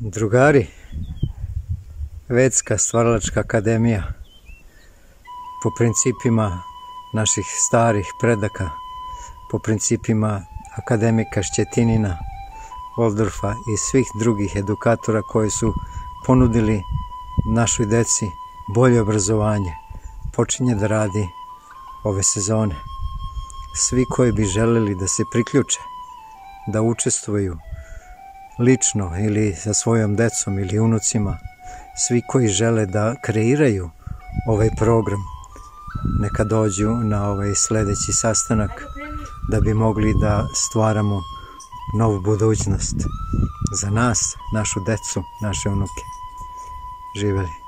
Drugari, Vedska stvaralačka akademija po principima naših starih predaka, po principima akademika Šćetinina, Voldorfa i svih drugih edukatora koji su ponudili našoj deci bolje obrazovanje, počinje da radi ove sezone. Svi koji bi želeli da se priključe, da učestvuju lično ili sa svojom decom ili unucima, svi koji žele da kreiraju ovaj program, neka dođu na ovaj sledeći sastanak da bi mogli da stvaramo novu budućnost za nas, našu decu, naše unuke. Živeli!